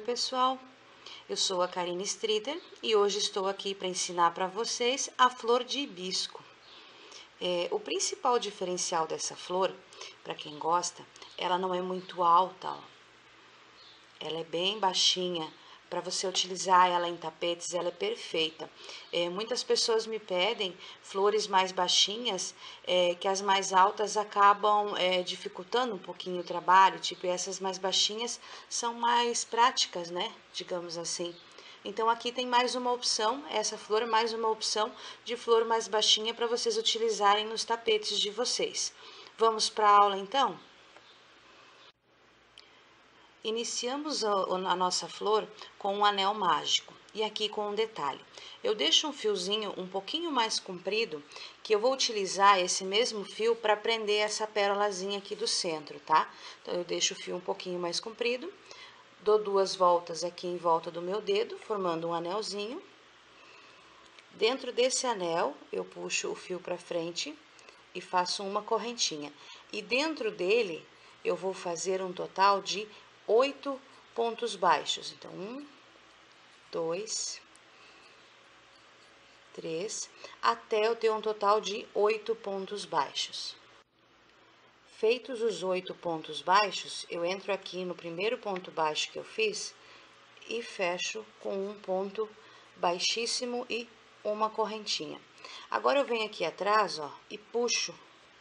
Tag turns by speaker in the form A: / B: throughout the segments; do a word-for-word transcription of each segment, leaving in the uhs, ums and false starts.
A: pessoal, eu sou a Karine Strider e hoje estou aqui para ensinar para vocês a flor de hibisco. É, o principal diferencial dessa flor, para quem gosta, ela não é muito alta, ó. Ela é bem baixinha. Para você utilizar ela em tapetes, ela é perfeita. É, muitas pessoas me pedem flores mais baixinhas, é, que as mais altas acabam é, dificultando um pouquinho o trabalho, tipo, essas mais baixinhas são mais práticas, né? Digamos assim. Então, aqui tem mais uma opção, essa flor é mais uma opção de flor mais baixinha para vocês utilizarem nos tapetes de vocês. Vamos para a aula, então? Iniciamos a, a nossa flor com um anel mágico. E aqui com um detalhe, eu deixo um fiozinho um pouquinho mais comprido, que eu vou utilizar esse mesmo fio para prender essa pérolazinha aqui do centro, tá? Então, eu deixo o fio um pouquinho mais comprido, dou duas voltas aqui em volta do meu dedo, formando um anelzinho. Dentro desse anel, eu puxo o fio para frente e faço uma correntinha. E dentro dele, eu vou fazer um total de oito pontos baixos. Então, um, dois, três, até eu ter um total de oito pontos baixos. Feitos os oito pontos baixos, eu entro aqui no primeiro ponto baixo que eu fiz e fecho com um ponto baixíssimo e uma correntinha. Agora, eu venho aqui atrás, ó, e puxo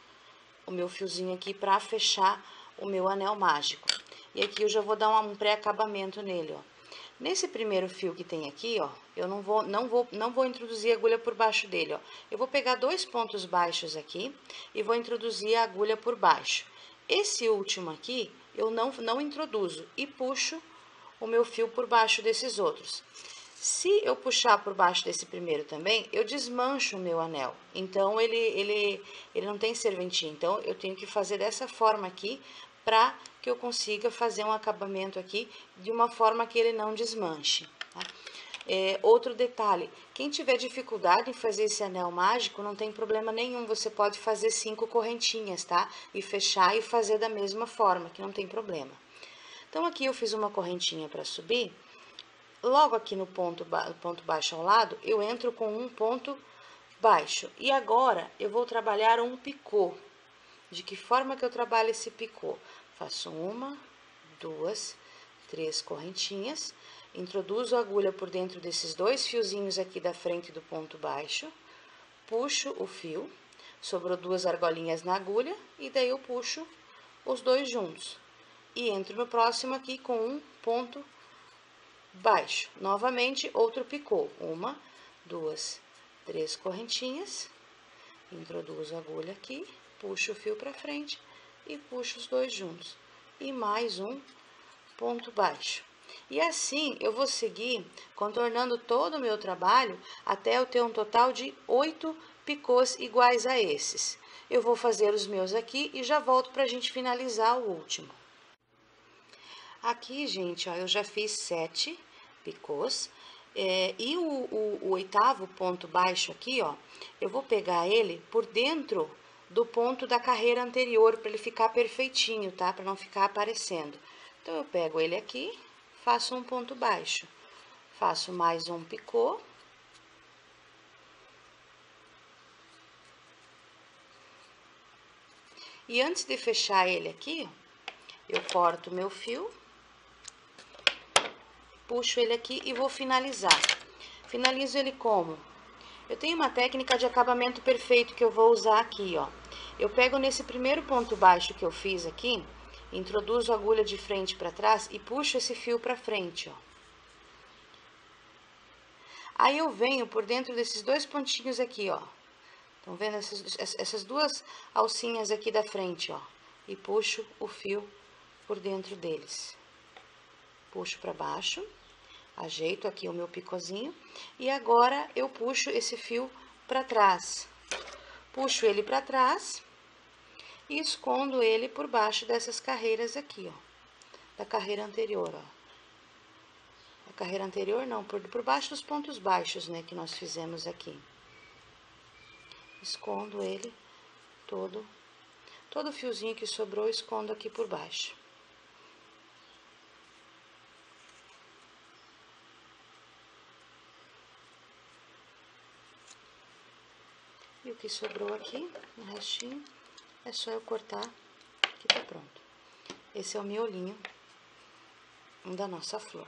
A: o meu fiozinho aqui para fechar o meu anel mágico. E aqui eu já vou dar um pré-acabamento nele, ó. Nesse primeiro fio que tem aqui, ó, eu não vou, não vou, não vou introduzir a agulha por baixo dele, ó. Eu vou pegar dois pontos baixos aqui e vou introduzir a agulha por baixo. Esse último aqui, eu não, não introduzo e puxo o meu fio por baixo desses outros. Se eu puxar por baixo desse primeiro também, eu desmancho o meu anel. Então, ele, ele, ele não tem serventia. Então, eu tenho que fazer dessa forma aqui para que eu consiga fazer um acabamento aqui de uma forma que ele não desmanche, tá? É, outro detalhe, quem tiver dificuldade em fazer esse anel mágico, não tem problema nenhum, você pode fazer cinco correntinhas, tá? E fechar e fazer da mesma forma, que não tem problema. Então, aqui eu fiz uma correntinha para subir. Logo aqui no ponto, ponto baixo ao lado, eu entro com um ponto baixo. E agora, eu vou trabalhar um picô. De que forma que eu trabalho esse picô? Faço uma, duas, três correntinhas. Introduzo a agulha por dentro desses dois fiozinhos aqui da frente do ponto baixo. Puxo o fio. Sobrou duas argolinhas na agulha. E daí eu puxo os dois juntos. E entro no próximo aqui com um ponto baixo. Novamente, outro picô. Uma, duas, três correntinhas. Introduzo a agulha aqui, puxo o fio para frente e puxo os dois juntos. E mais um ponto baixo. E assim, eu vou seguir contornando todo o meu trabalho até eu ter um total de oito picôs iguais a esses. Eu vou fazer os meus aqui e já volto para a gente finalizar o último. Aqui, gente, ó, eu já fiz sete picôs, é, e o, o, o oitavo ponto baixo aqui, ó, eu vou pegar ele por dentro do ponto da carreira anterior, para ele ficar perfeitinho, tá? Para não ficar aparecendo. Então, eu pego ele aqui, faço um ponto baixo, faço mais um picô. E antes de fechar ele aqui, eu corto o meu fio. Puxo ele aqui e vou finalizar. Finalizo ele como? Eu tenho uma técnica de acabamento perfeito que eu vou usar aqui, ó. Eu pego nesse primeiro ponto baixo que eu fiz aqui, introduzo a agulha de frente para trás e puxo esse fio para frente, ó. Aí eu venho por dentro desses dois pontinhos aqui, ó. Estão vendo essas, essas duas alcinhas aqui da frente, ó. E puxo o fio por dentro deles. Puxo para baixo. Ajeito aqui o meu picôzinho e agora eu puxo esse fio para trás. Puxo ele para trás e escondo ele por baixo dessas carreiras aqui, ó. Da carreira anterior, ó. A carreira anterior não, por, por baixo dos pontos baixos, né, que nós fizemos aqui. Escondo ele todo, todo o fiozinho que sobrou, escondo aqui por baixo. E o que sobrou aqui, o restinho, é só eu cortar que tá pronto. Esse é o miolinho da nossa flor.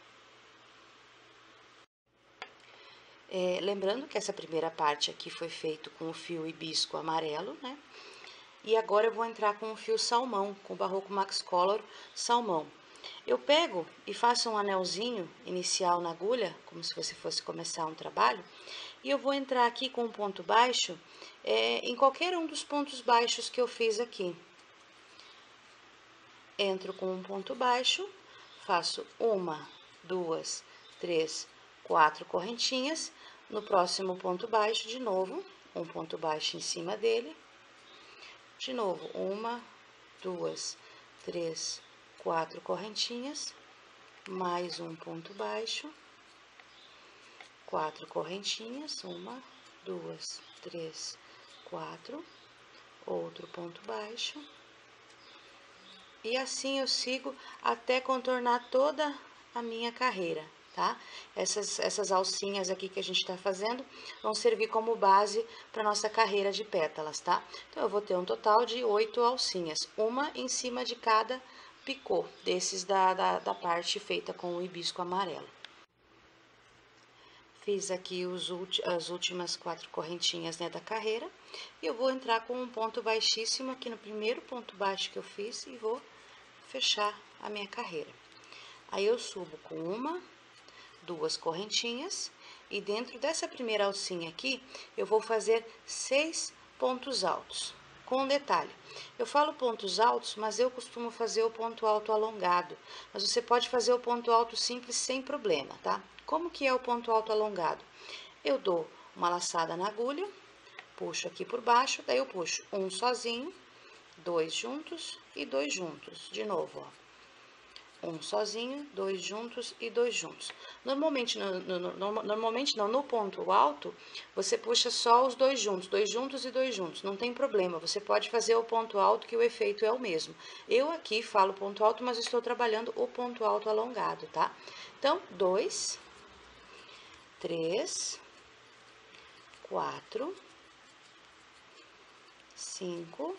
A: É, lembrando que essa primeira parte aqui foi feito com o fio hibisco amarelo, né? E agora eu vou entrar com o fio salmão, com o Barroco Max Color salmão. Eu pego e faço um anelzinho inicial na agulha, como se você fosse começar um trabalho, e eu vou entrar aqui com um ponto baixo é, em qualquer um dos pontos baixos que eu fiz aqui. Entro com um ponto baixo, faço uma, duas, três, quatro correntinhas. No próximo ponto baixo, de novo, um ponto baixo em cima dele. De novo, uma, duas, três, quatro correntinhas, mais um ponto baixo, quatro correntinhas, uma, duas, três, quatro, outro ponto baixo. E assim eu sigo até contornar toda a minha carreira, tá? Essas, essas alcinhas aqui que a gente tá fazendo vão servir como base para nossa carreira de pétalas, tá? Então, eu vou ter um total de oito alcinhas, uma em cima de cada picô, desses da, da, da parte feita com o hibisco amarelo. Fiz aqui os as últimas quatro correntinhas, né, da carreira, e eu vou entrar com um ponto baixíssimo aqui no primeiro ponto baixo que eu fiz e vou fechar a minha carreira. Aí eu subo com uma, duas correntinhas, e dentro dessa primeira alcinha aqui, eu vou fazer seis pontos altos. Com um detalhe, eu falo pontos altos, mas eu costumo fazer o ponto alto alongado, mas você pode fazer o ponto alto simples sem problema, tá? Como que é o ponto alto alongado? Eu dou uma laçada na agulha, puxo aqui por baixo, daí eu puxo um sozinho, dois juntos e dois juntos. De novo, ó. Um sozinho, dois juntos e dois juntos. Normalmente, no, no, no, normalmente não, no ponto alto, você puxa só os dois juntos, dois juntos e dois juntos. Não tem problema, você pode fazer o ponto alto que o efeito é o mesmo. Eu aqui falo ponto alto, mas estou trabalhando o ponto alto alongado, tá? Então, dois, três, quatro, cinco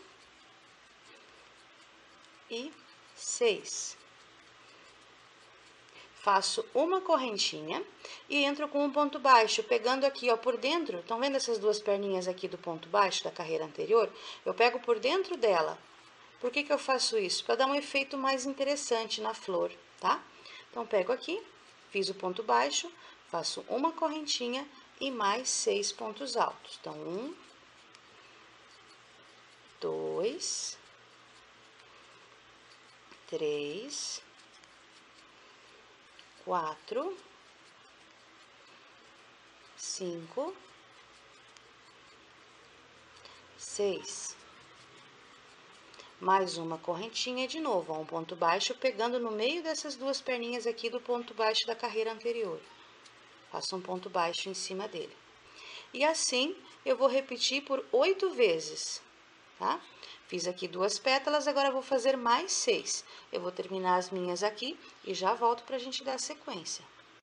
A: e seis. Faço uma correntinha e entro com um ponto baixo, pegando aqui, ó, por dentro. Estão vendo essas duas perninhas aqui do ponto baixo da carreira anterior? Eu pego por dentro dela. Por que que eu faço isso? Para dar um efeito mais interessante na flor, tá? Então, pego aqui, fiz o ponto baixo, faço uma correntinha e mais seis pontos altos. Então, um, dois, três, quatro, cinco, seis. Mais uma correntinha de novo, ó, um ponto baixo, pegando no meio dessas duas perninhas aqui do ponto baixo da carreira anterior. Faço um ponto baixo em cima dele. E assim, eu vou repetir por oito vezes, tá? Fiz aqui duas pétalas, agora eu vou fazer mais seis. Eu vou terminar as minhas aqui e já volto pra gente dar sequência.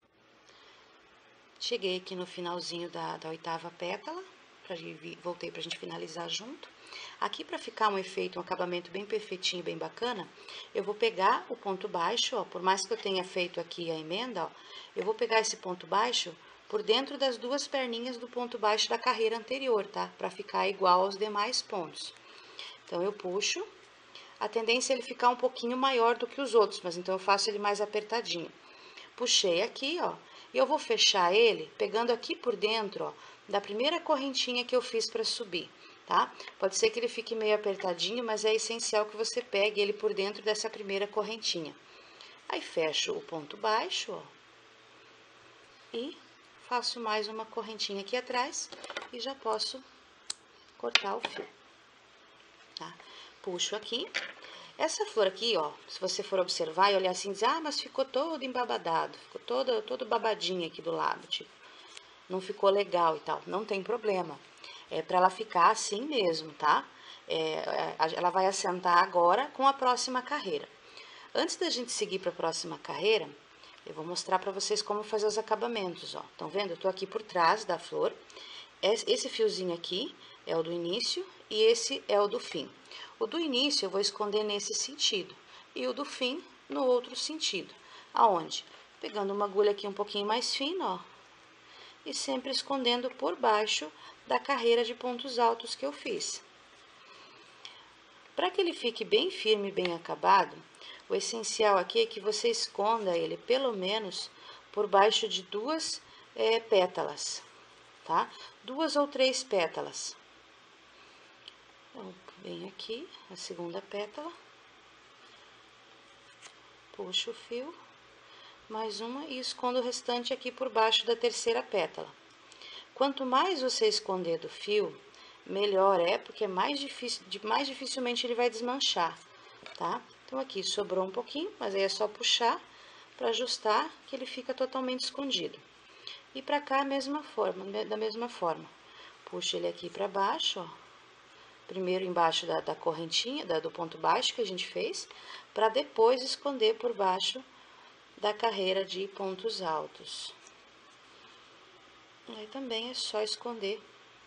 A: Cheguei aqui no finalzinho da, da oitava pétala, pra, voltei pra gente finalizar junto. Aqui, para ficar um efeito, um acabamento bem perfeitinho, bem bacana, eu vou pegar o ponto baixo, ó, por mais que eu tenha feito aqui a emenda, ó, eu vou pegar esse ponto baixo por dentro das duas perninhas do ponto baixo da carreira anterior, tá? Para ficar igual aos demais pontos. Então, eu puxo, a tendência é ele ficar um pouquinho maior do que os outros, mas então eu faço ele mais apertadinho. Puxei aqui, ó, e eu vou fechar ele pegando aqui por dentro, ó, da primeira correntinha que eu fiz para subir. Tá? Pode ser que ele fique meio apertadinho, mas é essencial que você pegue ele por dentro dessa primeira correntinha. Aí, fecho o ponto baixo, ó, e faço mais uma correntinha aqui atrás e já posso cortar o fio, tá? Puxo aqui. Essa flor aqui, ó, se você for observar e olhar assim, diz, ah, mas ficou todo embabadado, ficou todo, todo babadinho aqui do lado, tipo, não ficou legal e tal. Não tem problema. É para ela ficar assim mesmo, tá? É, ela vai assentar agora com a próxima carreira. Antes da gente seguir para a próxima carreira, eu vou mostrar para vocês como fazer os acabamentos, ó. Estão vendo? Eu tô aqui por trás da flor esse fiozinho aqui é o do início e esse é o do fim. O do início eu vou esconder nesse sentido e o do fim no outro sentido. Aonde? Pegando uma agulha aqui um pouquinho mais fina, ó, e sempre escondendo por baixo da carreira de pontos altos que eu fiz. Para que ele fique bem firme e bem acabado, o essencial aqui é que você esconda ele pelo menos por baixo de duas é, pétalas, tá? Duas ou três pétalas. Então, venho aqui, a segunda pétala, puxo o fio, mais uma e escondo o restante aqui por baixo da terceira pétala. Quanto mais você esconder do fio, melhor é, porque é mais difícil, mais dificilmente ele vai desmanchar, tá? Então, aqui sobrou um pouquinho, mas aí é só puxar para ajustar que ele fica totalmente escondido. E para cá, a mesma forma, da mesma forma. Puxo ele aqui para baixo, ó. Primeiro embaixo da, da correntinha, da, do ponto baixo que a gente fez, para depois esconder por baixo da carreira de pontos altos. Aí também é só esconder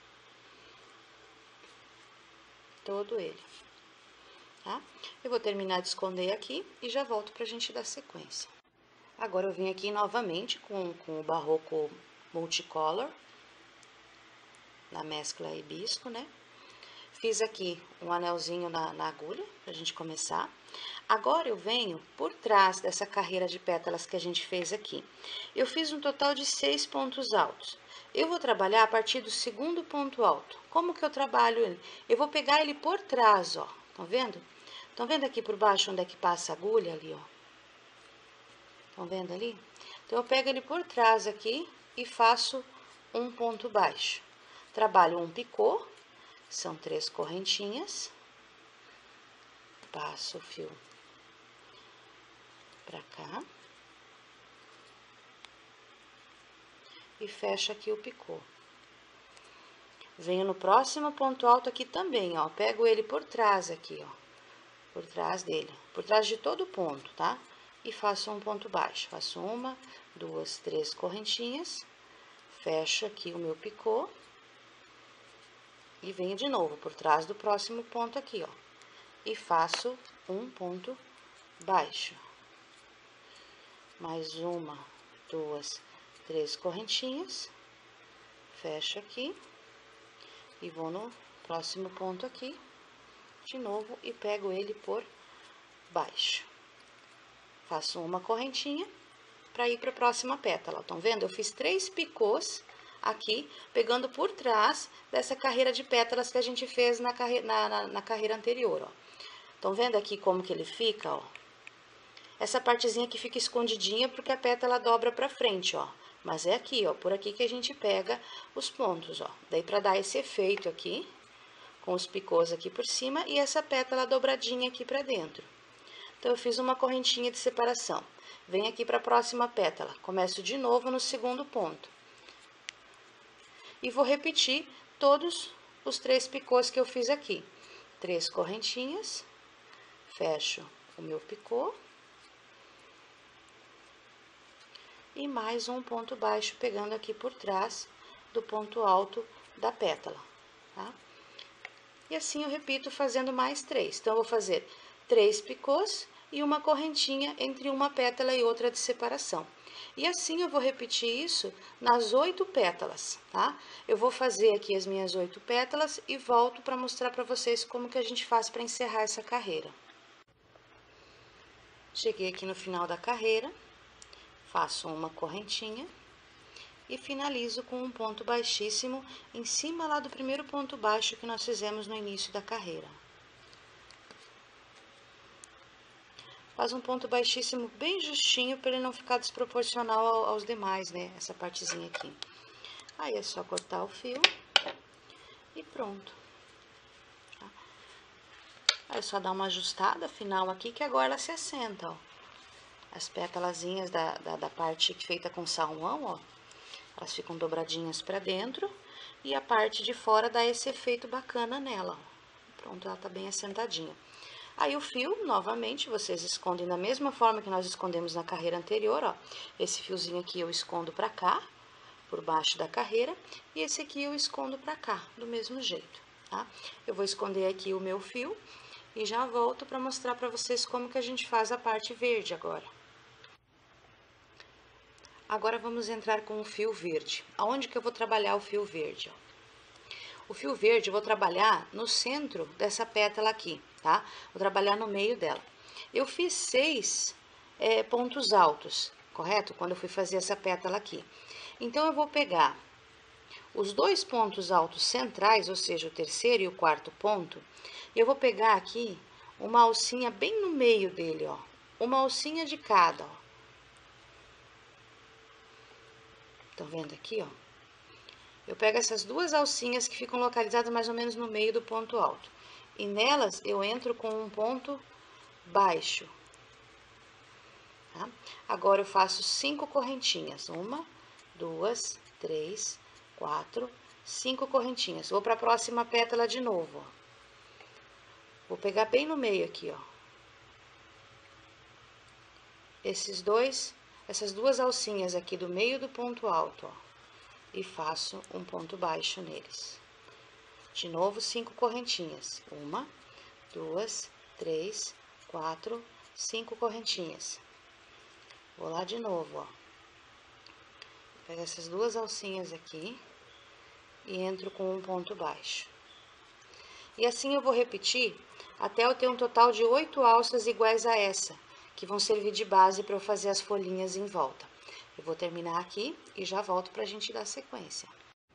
A: todo ele, tá? Eu vou terminar de esconder aqui e já volto pra gente dar sequência. Agora eu vim aqui novamente com, com o Barroco Multicolor, na mescla hibisco, né? Fiz aqui um anelzinho na, na agulha, pra gente começar. Agora eu venho por trás dessa carreira de pétalas que a gente fez aqui. Eu fiz um total de seis pontos altos. Eu vou trabalhar a partir do segundo ponto alto. Como que eu trabalho ele? Eu vou pegar ele por trás, ó. Estão vendo? Estão vendo aqui por baixo onde é que passa a agulha ali, ó? Estão vendo ali? Então, eu pego ele por trás aqui e faço um ponto baixo. Trabalho um picô, são três correntinhas. Passo o fio pra cá. E fecho aqui o picô. Venho no próximo ponto alto aqui também, ó. Pego ele por trás aqui, ó. Por trás dele. Por trás de todo o ponto, tá? E faço um ponto baixo. Faço uma, duas, três correntinhas. Fecho aqui o meu picô. E venho de novo por trás do próximo ponto aqui, ó. E faço um ponto baixo. Mais uma, duas, três correntinhas. Fecho aqui. E vou no próximo ponto aqui, de novo, e pego ele por baixo. Faço uma correntinha para ir para a próxima pétala. Estão vendo? Eu fiz três picôs aqui, pegando por trás dessa carreira de pétalas que a gente fez na, carre... na, na, na carreira anterior, ó. Estão vendo aqui como que ele fica, ó? Essa partezinha aqui fica escondidinha porque a pétala dobra para frente, ó. Mas é aqui, ó, por aqui que a gente pega os pontos, ó. Daí, para dar esse efeito aqui, com os picôs aqui por cima e essa pétala dobradinha aqui para dentro. Então, eu fiz uma correntinha de separação. Venho aqui para a próxima pétala. Começo de novo no segundo ponto. E vou repetir todos os três picôs que eu fiz aqui. Três correntinhas. Fecho o meu picô. E mais um ponto baixo, pegando aqui por trás do ponto alto da pétala, tá? E assim eu repito fazendo mais três. Então, eu vou fazer três picôs e uma correntinha entre uma pétala e outra de separação. E assim eu vou repetir isso nas oito pétalas, tá? Eu vou fazer aqui as minhas oito pétalas e volto para mostrar para vocês como que a gente faz para encerrar essa carreira. Cheguei aqui no final da carreira. Faço uma correntinha e finalizo com um ponto baixíssimo em cima lá do primeiro ponto baixo que nós fizemos no início da carreira. Faz um ponto baixíssimo bem justinho para ele não ficar desproporcional aos demais, né? Essa partezinha aqui. Aí é só cortar o fio e pronto. Tá? Aí é só dar uma ajustada final aqui que agora ela se assenta, ó. As pétalazinhas da, da, da parte feita com salmão, ó, elas ficam dobradinhas pra dentro e a parte de fora dá esse efeito bacana nela, ó. Pronto, ela tá bem assentadinha. Aí o fio, novamente, vocês escondem da mesma forma que nós escondemos na carreira anterior, ó. Esse fiozinho aqui eu escondo pra cá, por baixo da carreira, e esse aqui eu escondo pra cá, do mesmo jeito, tá? Eu vou esconder aqui o meu fio e já volto para mostrar para vocês como que a gente faz a parte verde agora. Agora vamos entrar com o fio verde. Aonde que eu vou trabalhar o fio verde? Ó? O fio verde eu vou trabalhar no centro dessa pétala aqui, tá? Vou trabalhar no meio dela. Eu fiz seis é, pontos altos, correto? Quando eu fui fazer essa pétala aqui. Então, eu vou pegar os dois pontos altos centrais, ou seja, o terceiro e o quarto ponto, e eu vou pegar aqui uma alcinha bem no meio dele, ó. Uma alcinha de cada, ó. Estão vendo aqui, ó? Eu pego essas duas alcinhas que ficam localizadas mais ou menos no meio do ponto alto. E nelas eu entro com um ponto baixo. Tá? Agora eu faço cinco correntinhas. Uma, duas, três, quatro, cinco correntinhas. Vou para a próxima pétala de novo, ó. Vou pegar bem no meio aqui, ó. Esses dois, essas duas alcinhas aqui do meio do ponto alto, ó. E faço um ponto baixo neles. De novo, cinco correntinhas. Uma, duas, três, quatro, cinco correntinhas. Vou lá de novo, ó. Pego essas duas alcinhas aqui e entro com um ponto baixo. E assim eu vou repetir até eu ter um total de oito alças iguais a essa, que vão servir de base para eu fazer as folhinhas em volta. Eu vou terminar aqui e já volto pra gente dar sequência.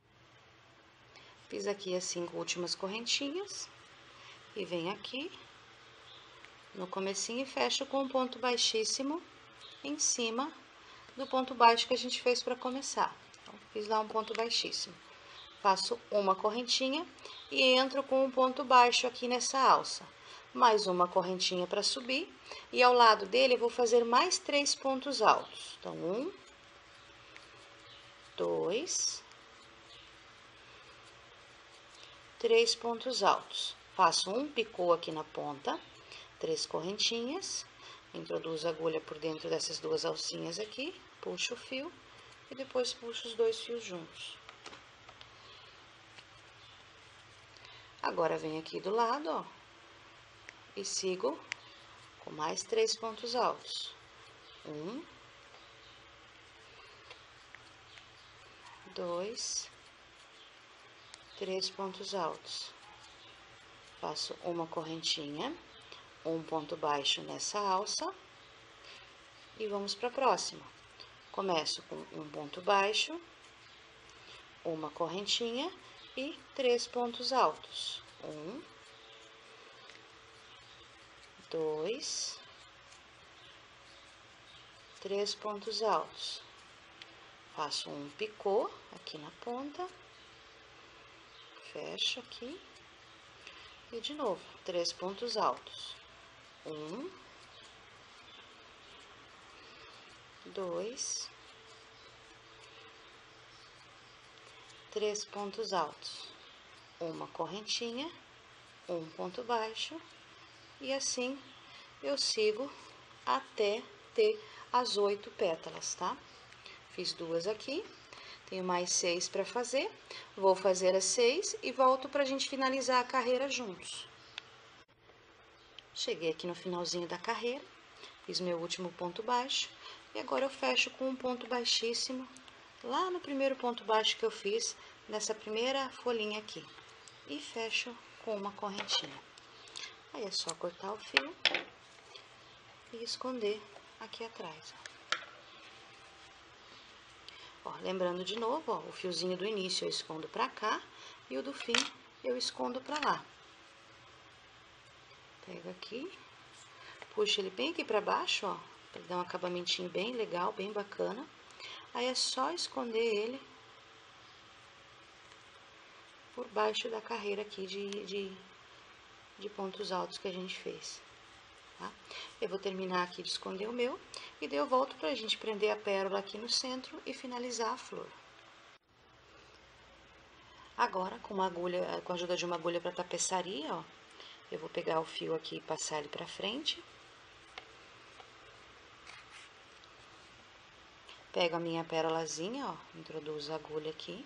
A: Fiz aqui as cinco últimas correntinhas e venho aqui no comecinho e fecho com um ponto baixíssimo em cima do ponto baixo que a gente fez para começar. Então, fiz lá um ponto baixíssimo. Faço uma correntinha e entro com um ponto baixo aqui nessa alça. Mais uma correntinha para subir e ao lado dele eu vou fazer mais três pontos altos. Então, um, dois, três pontos altos. Faço um picô aqui na ponta, três correntinhas, introduzo a agulha por dentro dessas duas alcinhas aqui, puxo o fio e depois puxo os dois fios juntos. Agora, venho aqui do lado, ó, e sigo com mais três pontos altos. Um, dois, três pontos altos. Faço uma correntinha, um ponto baixo nessa alça e vamos para a próxima. Começo com um ponto baixo, uma correntinha e três pontos altos. Um, dois, três pontos altos. Faço um picô aqui na ponta, fecho aqui e de novo, três pontos altos. Um, dois, três pontos altos, uma correntinha, um ponto baixo e assim eu sigo até ter as oito pétalas, tá? Fiz duas aqui, tenho mais seis para fazer, vou fazer as seis e volto pra gente finalizar a carreira juntos. Cheguei aqui no finalzinho da carreira, fiz meu último ponto baixo e agora eu fecho com um ponto baixíssimo lá no primeiro ponto baixo que eu fiz nessa primeira folhinha aqui e fecho com uma correntinha. Aí é só cortar o fio e esconder aqui atrás, ó. Ó, lembrando de novo, ó, o fiozinho do início eu escondo pra cá e o do fim eu escondo pra lá. Pego aqui, puxo ele bem aqui pra baixo, ó, pra dar um acabamentinho bem legal, bem bacana. Aí é só esconder ele por baixo da carreira aqui de, de, de pontos altos que a gente fez. Tá? Eu vou terminar aqui de esconder o meu e daí eu volto pra gente prender a pérola aqui no centro e finalizar a flor. Agora, com uma agulha, com a ajuda de uma agulha para tapeçaria, ó, eu vou pegar o fio aqui e passar ele pra frente. Pego a minha pérolazinha, ó, introduzo a agulha aqui.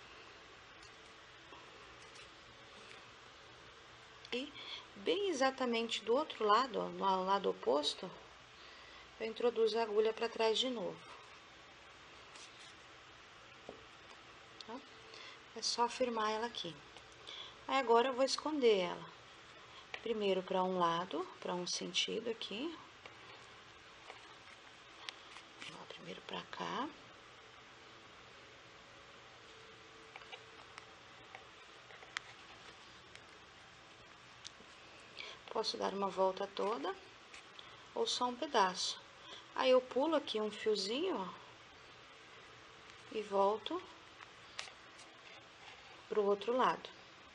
A: E bem exatamente do outro lado, ó, no lado oposto, eu introduzo a agulha para trás de novo. Tá? É só firmar ela aqui. Aí agora eu vou esconder ela. Primeiro para um lado, para um sentido aqui. Ó, primeiro para cá. Posso dar uma volta toda ou só um pedaço. Aí eu pulo aqui um fiozinho, ó, e volto pro outro lado.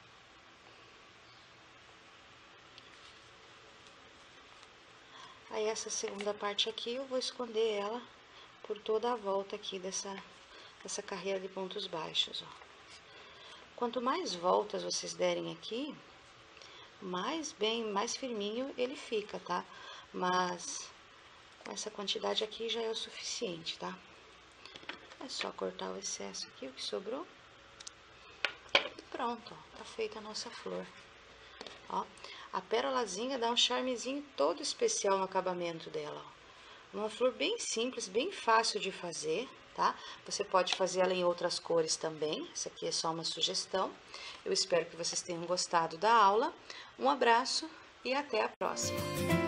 A: Aí essa segunda parte aqui eu vou esconder ela por toda a volta aqui dessa, dessa carreira de pontos baixos, ó. Quanto mais voltas vocês derem aqui, mais bem, mais firminho ele fica, tá? Mas com essa quantidade aqui já é o suficiente, tá? É só cortar o excesso aqui, o que sobrou. E pronto, ó, tá feita a nossa flor. Ó, a pérolazinha dá um charmezinho todo especial no acabamento dela, ó. Uma flor bem simples, bem fácil de fazer, tá? Você pode fazer ela em outras cores também. Essa aqui é só uma sugestão. Eu espero que vocês tenham gostado da aula. Um abraço e até a próxima!